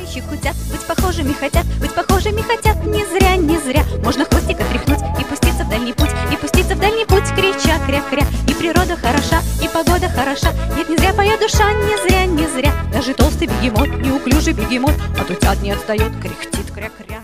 щекотят, быть похожими хотят, быть похожими хотят. Не зря, не зря. Можно хвостик отряхнуть и пуститься в дальний путь, и пуститься в дальний путь, крича, кря-кря. И природа хороша, и погода хороша. Нет, не зря поет душа, не зря, не зря. Даже толстый бегемот, неуклюжий бегемот, от утят не отстает, кряхтит, кря-кря.